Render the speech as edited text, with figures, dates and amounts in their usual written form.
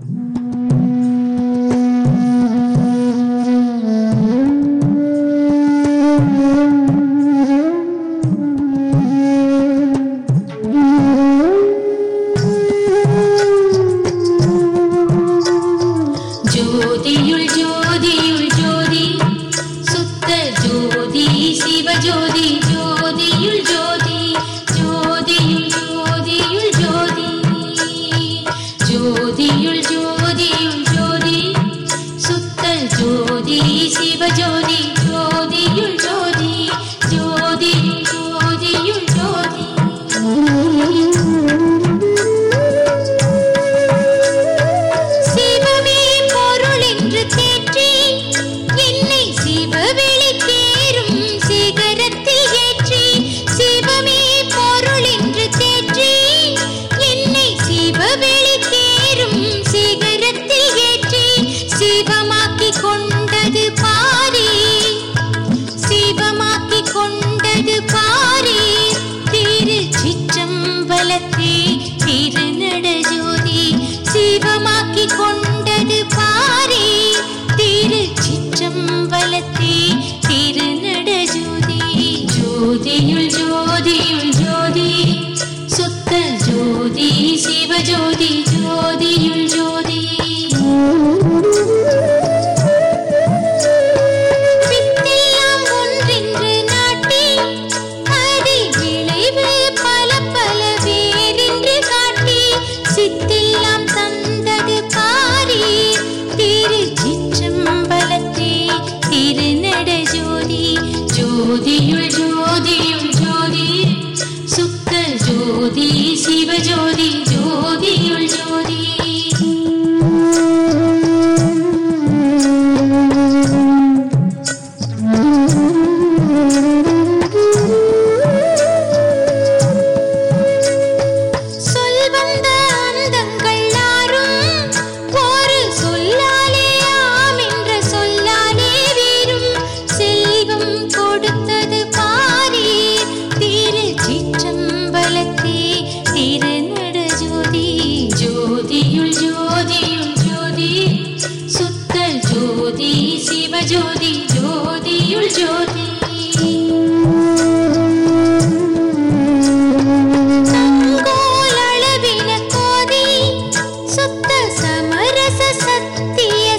ஜோதியுள் ஜோதியுள் ஜோதி சுத்த ஜோதி சிவஜோதி ஜோதியுள் ஜோதி ஜோதியுள் ஜோதியுள் ஜோதி ஜோதியுள் ஜோதியுள் ஜோதி சுத்த ஜோதி சிவஜோதி ஜோதியுள் ஜோதி ஜோதியுள் ஜோதியுள் ஜோதி கொண்டது பாரே திருச்சிற்றம்பலத்தே திருநட ஜோதி சிவமாக்கி கொண்டது பாரே திருச்சிற்றம்பலத்தே திருநட ஜோதி ஜோதியுள் ஜோதியுள் ஜோதி சுத்த ஜோதி சிவஜோதி ஜோதியுள் ஜோதி சித்தெல்லாம் தந்தது பாரே திருச்சிற்றம்பலத்தே திருநட ஜோதி ஜோதியுள் ஜோதியுள் ஜோதி சுத்த ஜோதி சிவஜோதி ஜோதியுள் ஜோதி திருநட ஜோதி ஜோதியுள் ஜோதியுள் ஜோதி சுத்த ஜோதி சிவஜோதி ஜோதியுள் ஜோதி தங்கோல் அளவின கோதி சுத்த சமரச சத்திய